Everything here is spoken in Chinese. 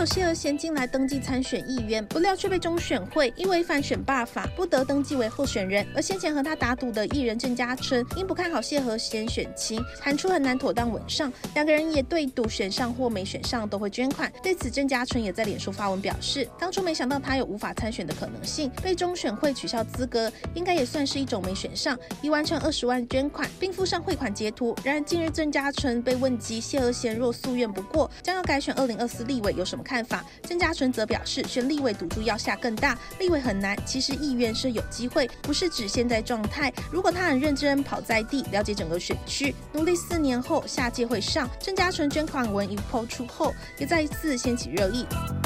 手谢和弦近来登记参选议员，不料却被中选会因违反选罢法不得登记为候选人。而先前和他打赌的艺人郑家纯因不看好谢和弦选情，喊出很难妥当稳上，两个人也对赌选上或没选上都会捐款。对此，郑家纯也在脸书发文表示，当初没想到他有无法参选的可能性，被中选会取消资格，应该也算是一种没选上，已完成20万捐款，并附上汇款截图。然而近日郑家纯被问及谢和弦若夙愿不过，将要改选2024立委有什么看法？郑家纯则表示，选立委赌注要下更大，立委很难，其实议员是有机会，不是指现在状态。如果他很认真跑在地，了解整个选区，努力4年后下届会上。郑家纯捐款文一抛出后，也再一次掀起热议。